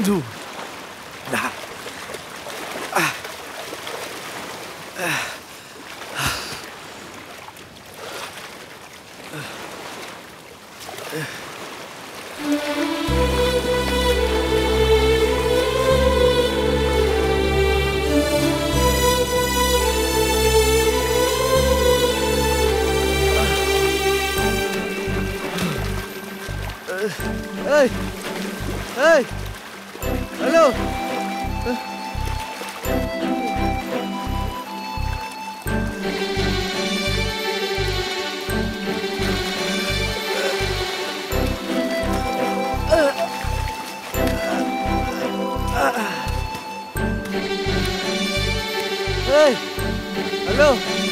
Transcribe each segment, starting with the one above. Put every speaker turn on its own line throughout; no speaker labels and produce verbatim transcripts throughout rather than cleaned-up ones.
बंधु ना Hey! Hey! Hello! Hey! Hello!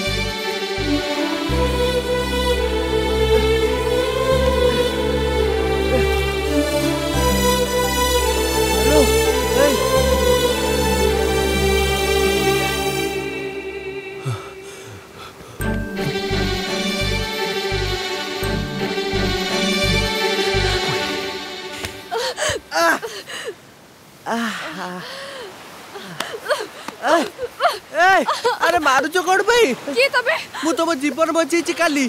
अरे मारुच कौन भाई
किए तबे
मु तुम जीवन बची काली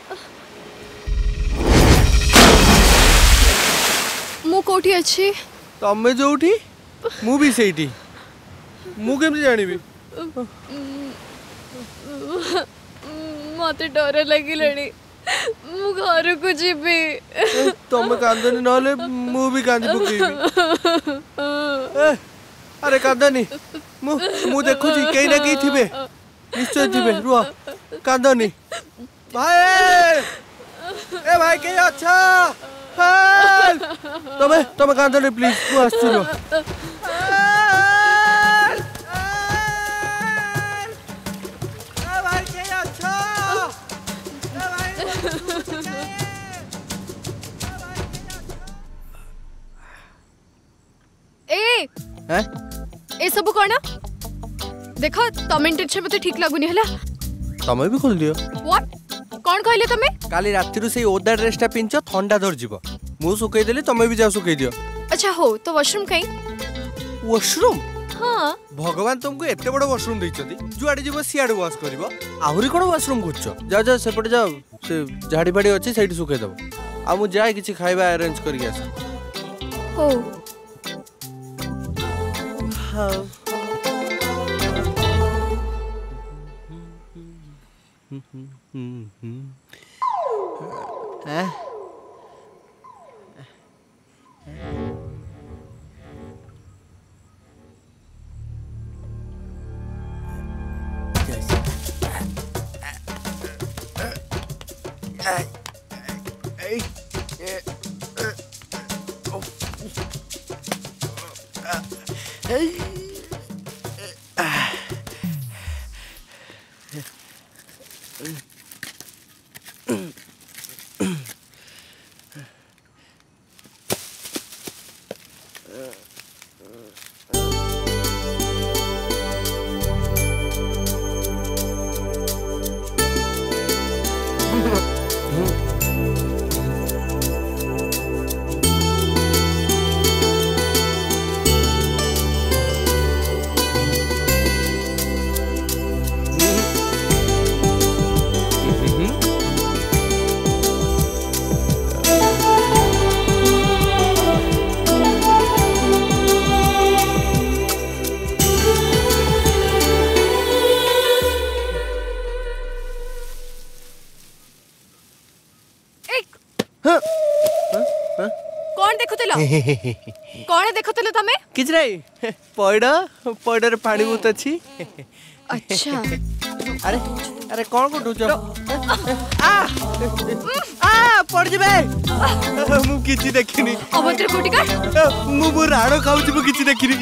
मु कोठी अछि
तमे जोठी मु भी सेठी मु केम जानिबी
मते डर लागिलणी मु घर को जीबी
तमे कांदनी नले मु भी कांदी पकेबी अरे कांदनी मु मु देखु जी केई ना केई थिबे निश्चय थिबे रुआ कांदनी भाई ए भाई के अच्छा हेल्प तमे तमे कांदनी प्लीज तू आसुरो ए भाई के अच्छा ए भाई
ए
हैं
ए सब कोना देखो कमेंट छे मते ठीक लागुनी हला
तमे भी खोल दियो
व्हाट कोन कहले तमे
काली राती रु से ओदा ड्रेसटा पिंचो ठंडा धर जीवो मु सुकई देली तमे भी जाओ सुकई दियो
अच्छा हो तो वॉशरूम कहीं
वॉशरूम
हां
भगवान तुमको एते बड़ वॉशरूम दैछथि जुआडी जीवो सियाडू वॉश करबो आहुरी कोन वॉशरूम गुचो जा जा सेपटे जाओ से झाड़ी बाड़ी अछि सेठी सुकई दबो आ मु जाय किछि खाइबा अरेंज करि आस
हो
हां हैं
कौन देखुतले तमे
किछ रे पयडा पयडर पानी बहुत अछि
अच्छा
अरे अरे कौन को डुचो आ आ पड़ जबे मु किछि देखिनी
अभद्र कोटिका
मु मु राणो खाउछि मु किछि देखिनी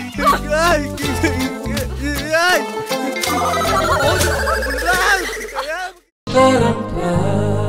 आय